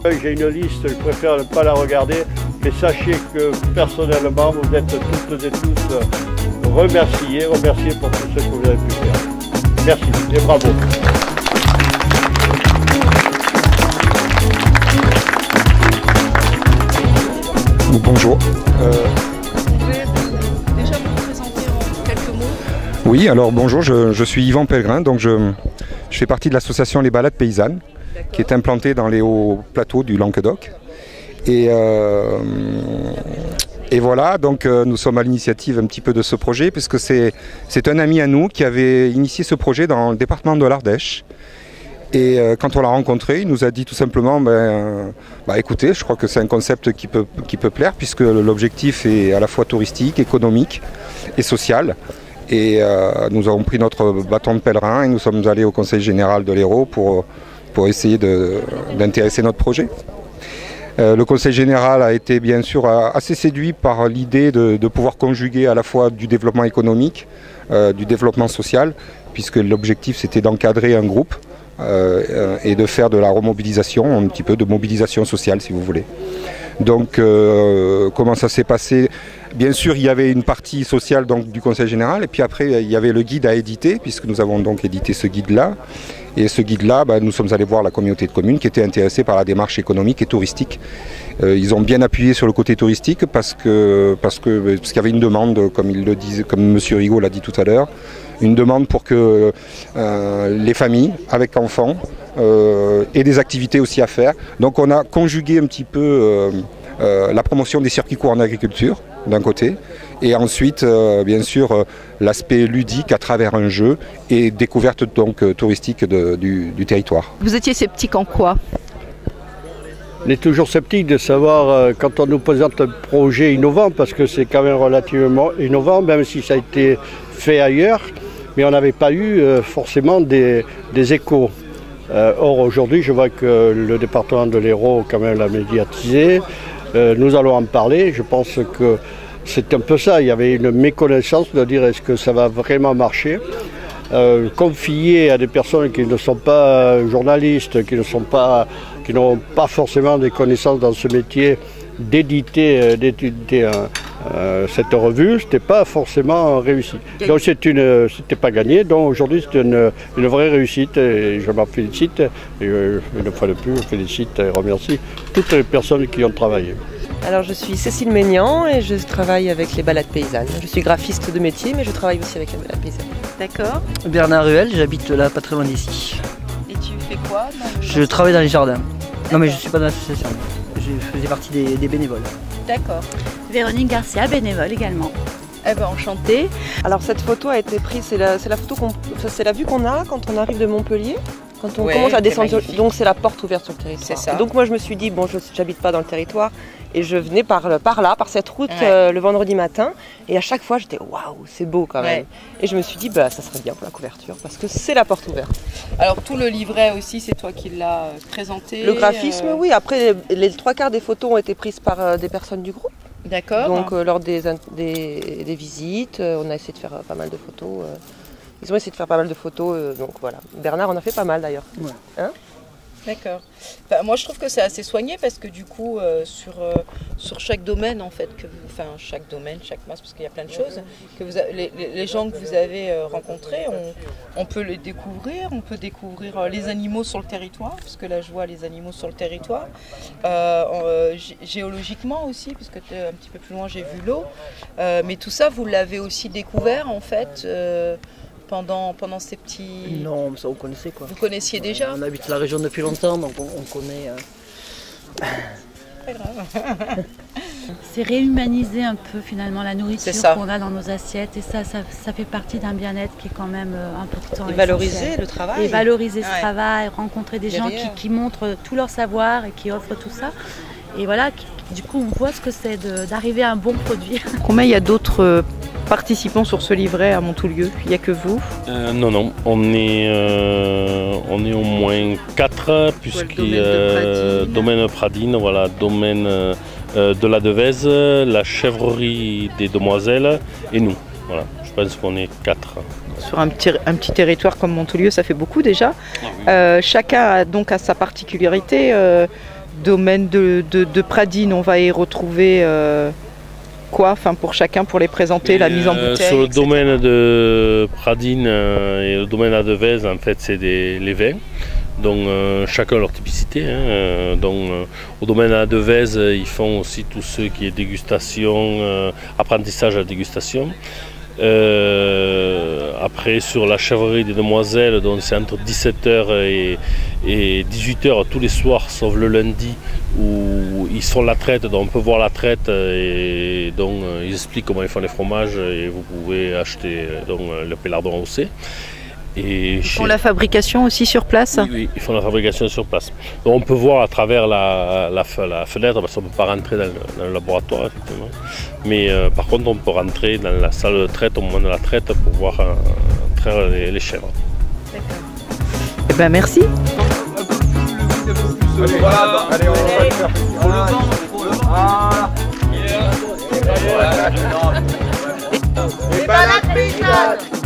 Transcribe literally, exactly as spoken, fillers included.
J'ai une liste, je préfère ne pas la regarder, mais sachez que personnellement, vous êtes toutes et tous remerciés, remerciés pour tout ce que vous avez pu faire. Merci et bravo. Bonjour. Euh... Vous pouvez déjà vous présenter en quelques mots? Oui, alors bonjour, je, je suis Yvan Pellegrin, donc je, je fais partie de l'association Les Balades Paysannes, qui est implantée dans les hauts plateaux du Languedoc. Et, euh, et voilà, donc euh, nous sommes à l'initiative un petit peu de ce projet, puisque c'est un ami à nous qui avait initié ce projet dans le département de l'Ardèche. Et euh, quand on l'a rencontré, il nous a dit tout simplement, ben, euh, bah, écoutez, je crois que c'est un concept qui peut, qui peut plaire, puisque l'objectif est à la fois touristique, économique et social. Et euh, nous avons pris notre bâton de pèlerin et nous sommes allés au Conseil général de l'Hérault pour, pour essayer d'intéresser notre projet. Euh, le Conseil général a été bien sûr assez séduit par l'idée de, de pouvoir conjuguer à la fois du développement économique, euh, du développement social, puisque l'objectif c'était d'encadrer un groupe. Euh, et de faire de la remobilisation, un petit peu de mobilisation sociale si vous voulez. Donc euh, comment ça s'est passé? Bien sûr il y avait une partie sociale donc, du Conseil général et puis après il y avait le guide à éditer puisque nous avons donc édité ce guide là et ce guide là bah, nous sommes allés voir la communauté de communes qui était intéressée par la démarche économique et touristique. Euh, ils ont bien appuyé sur le côté touristique parce que parce que parce qu'il y avait une demande comme il le disait, comme Monsieur Rigaud l'a dit tout à l'heure, une demande pour que euh, les familles avec enfants euh, aient des activités aussi à faire. Donc on a conjugué un petit peu euh, euh, la promotion des circuits courts en agriculture d'un côté et ensuite euh, bien sûr euh, l'aspect ludique à travers un jeu et découverte donc euh, touristique de, du, du territoire. Vous étiez sceptique en quoi? On est toujours sceptique de savoir euh, quand on nous présente un projet innovant, parce que c'est quand même relativement innovant, même si ça a été fait ailleurs, mais on n'avait pas eu euh, forcément des, des échos. Euh, or aujourd'hui, je vois que le département de l'Hérault quand même l'a médiatisé. Euh, nous allons en parler. Je pense que c'est un peu ça. Il y avait une méconnaissance de dire est-ce que ça va vraiment marcher. Euh, confier à des personnes qui ne sont pas journalistes, qui ne sont pas, qui n'ont pas forcément des connaissances dans ce métier, d'éditer, d'éditer euh, cette revue, c'était pas forcément réussi. Donc c'est une, c'était pas gagné. Donc aujourd'hui c'est une, une vraie réussite et je m'en félicite. Et euh, une fois de plus, je félicite et remercie toutes les personnes qui ont travaillé. Alors je suis Cécile Maignan et je travaille avec les balades paysannes. Je suis graphiste de métier mais je travaille aussi avec les balades paysannes. D'accord. Bernard Ruel, j'habite là pas très loin d'ici. Et tu fais quoi dans Je travaille dans les jardins. Non mais je suis pas dans l'association, je faisais partie des, des bénévoles. D'accord. Véronique Garcia, bénévole également. Eh ben enchantée. Alors cette photo a été prise, c'est la, la photo qu'on, c'est la vue qu'on a quand on arrive de Montpellier. Quand on ouais, commence à descendre, sur, donc c'est la porte ouverte sur le territoire. C'est ça. Et donc moi je me suis dit, bon je n'habite pas dans le territoire et je venais par, par là, par cette route ouais. euh, le vendredi matin et à chaque fois j'étais waouh, c'est beau quand même. Ouais. Et je me suis dit, bah ça serait bien pour la couverture parce que c'est la porte ouverte. Alors tout le livret aussi, c'est toi qui l'as présenté? Le graphisme, euh... oui. Après les, les trois quarts des photos ont été prises par euh, des personnes du groupe. D'accord. Donc euh, lors des, des, des visites, euh, on a essayé de faire euh, pas mal de photos. Euh, Ils ont essayé de faire pas mal de photos, euh, donc voilà. Bernard en a fait pas mal d'ailleurs. Ouais. Hein? D'accord. Enfin, moi je trouve que c'est assez soigné parce que du coup euh, sur, euh, sur chaque domaine en fait, que vous, enfin chaque domaine, chaque masse, parce qu'il y a plein de choses, que vous a, les, les gens que vous avez euh, rencontrés, on, on peut les découvrir, on peut découvrir euh, les animaux sur le territoire, parce que là je vois les animaux sur le territoire, euh, euh, géologiquement aussi, puisque un petit peu plus loin j'ai vu l'eau, euh, mais tout ça vous l'avez aussi découvert en fait euh, Pendant, pendant ces petits... Non, mais ça on connaissait quoi. Vous connaissiez déjà? On habite la région depuis longtemps, donc on, on connaît... Euh... Pas grave. C'est réhumaniser un peu finalement la nourriture qu'on a dans nos assiettes et ça, ça, ça fait partie d'un bien-être qui est quand même euh, important. Et valoriser le travail. Et valoriser ce ouais. travail, rencontrer des Derrière. gens qui, qui montrent tout leur savoir et qui offrent tout ça. Et voilà, qui, du coup on voit ce que c'est d'arriver à un bon produit. Combien il y a d'autres participants sur ce livret à Montoulieu? Il n'y a que vous? euh, Non, non, on est, euh, on est au moins quatre, puisqu'il y a domaine Pradine, voilà, domaine euh, de la Devèze, la chèvrerie des Demoiselles et nous. Voilà, je pense qu'on est quatre. Sur un petit, un petit territoire comme Montoulieu, ça fait beaucoup déjà. Ah oui. euh, chacun a donc a sa particularité. Euh, domaine de, de, de Pradines, on va y retrouver euh, quoi, enfin pour chacun, pour les présenter, et la mise en bouteille. Sur le et cetera. domaine de Pradines et le domaine à Devèze, en fait, c'est les vins. Donc euh, chacun leur typicité. Hein. Donc euh, au domaine à Devèze, ils font aussi tout ce qui est dégustation, euh, apprentissage à la dégustation. Euh, après sur la chèvrerie des Demoiselles, donc c'est entre dix-sept heures et, et dix-huit heures tous les soirs, sauf le lundi où ils sont la traite, donc on peut voir la traite et donc ils expliquent comment ils font les fromages et vous pouvez acheter donc, le pélardon A O C. Et ils font chez... la fabrication aussi sur place? Oui, oui, ils font la fabrication sur place. Donc on peut voir à travers la, la, la fenêtre, parce qu'on ne peut pas rentrer dans le, dans le laboratoire, effectivement. Mais euh, par contre, on peut rentrer dans la salle de traite au moment de la traite pour voir euh, traire les, les chèvres. D'accord. Eh bien, merci. Allez, voilà, allez, on va le faire. Voilà. Voilà. Les balades paysannes.